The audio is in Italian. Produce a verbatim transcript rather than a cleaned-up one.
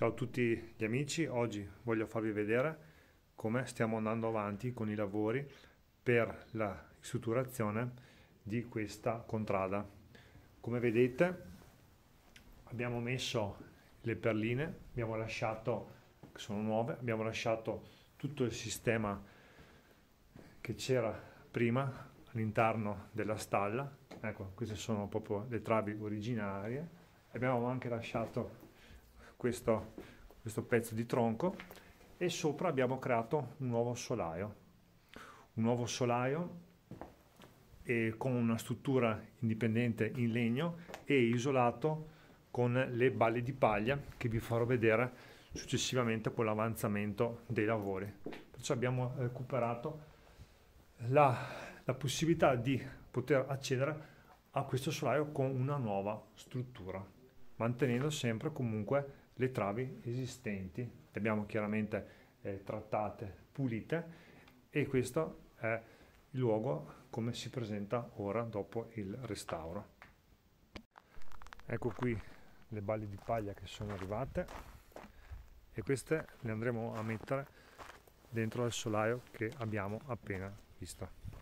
Ciao a tutti gli amici, oggi voglio farvi vedere come stiamo andando avanti con i lavori per la ristrutturazione di questa contrada. Come vedete abbiamo messo le perline, abbiamo lasciato, che sono nuove, abbiamo lasciato tutto il sistema che c'era prima all'interno della stalla. Ecco, queste sono proprio le travi originarie. Abbiamo anche lasciato questo, questo pezzo di tronco e sopra abbiamo creato un nuovo solaio un nuovo solaio e con una struttura indipendente in legno e isolato con le balle di paglia che vi farò vedere successivamente con l'avanzamento dei lavori. Perciò abbiamo recuperato la, la possibilità di poter accedere a questo solaio con una nuova struttura, mantenendo sempre comunque le travi esistenti. Le abbiamo chiaramente eh, trattate, pulite, e questo è il luogo come si presenta ora dopo il restauro. Ecco qui le balle di paglia che sono arrivate e queste le andremo a mettere dentro al solaio che abbiamo appena visto.